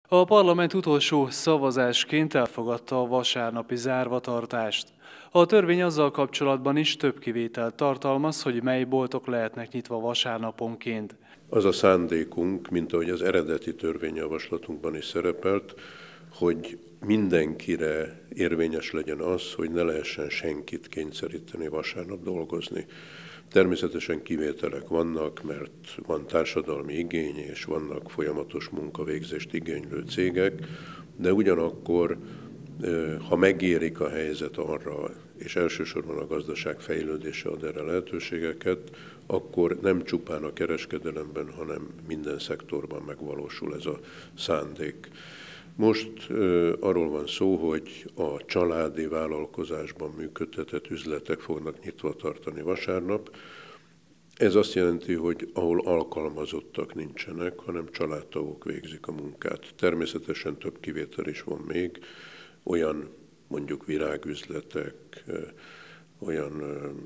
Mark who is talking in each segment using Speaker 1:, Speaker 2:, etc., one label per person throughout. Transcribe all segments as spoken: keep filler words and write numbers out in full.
Speaker 1: A parlament utolsó szavazásként elfogadta a vasárnapi zárvatartást. A törvény azzal kapcsolatban is több kivételt tartalmaz, hogy mely boltok lehetnek nyitva vasárnaponként.
Speaker 2: Az a szándékunk, mint ahogy az eredeti törvényjavaslatunkban is szerepelt, hogy mindenkire érvényes legyen az, hogy ne lehessen senkit kényszeríteni vasárnap dolgozni. Természetesen kivételek vannak, mert van társadalmi igény, és vannak folyamatos munkavégzést igénylő cégek, de ugyanakkor, ha megérik a helyzet arra, és elsősorban a gazdaság fejlődése ad erre lehetőségeket, akkor nem csupán a kereskedelemben, hanem minden szektorban megvalósul ez a szándék. Most uh, arról van szó, hogy a családi vállalkozásban működtetett üzletek fognak nyitva tartani vasárnap. Ez azt jelenti, hogy ahol alkalmazottak nincsenek, hanem családtagok végzik a munkát. Természetesen több kivétel is van még, olyan mondjuk virágüzletek, olyan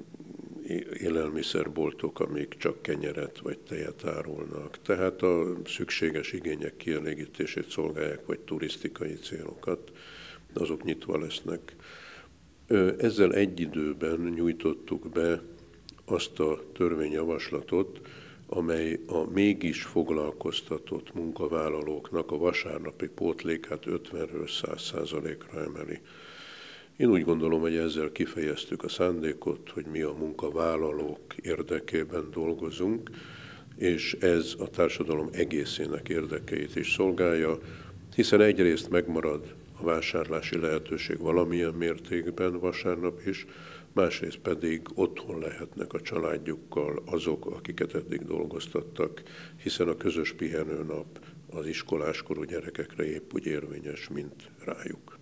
Speaker 2: élelmiszerboltok, amik csak kenyeret vagy tejet árulnak. Tehát a szükséges igények kielégítését szolgálják, vagy turisztikai célokat, azok nyitva lesznek. Ezzel egy időben nyújtottuk be azt a törvényjavaslatot, amely a mégis foglalkoztatott munkavállalóknak a vasárnapi pótlékát ötvenről száz százalékra emeli. Én úgy gondolom, hogy ezzel kifejeztük a szándékot, hogy mi a munkavállalók érdekében dolgozunk, és ez a társadalom egészének érdekeit is szolgálja, hiszen egyrészt megmarad a vásárlási lehetőség valamilyen mértékben vasárnap is, másrészt pedig otthon lehetnek a családjukkal azok, akiket eddig dolgoztattak, hiszen a közös pihenőnap az iskoláskorú gyerekekre épp úgy érvényes, mint rájuk.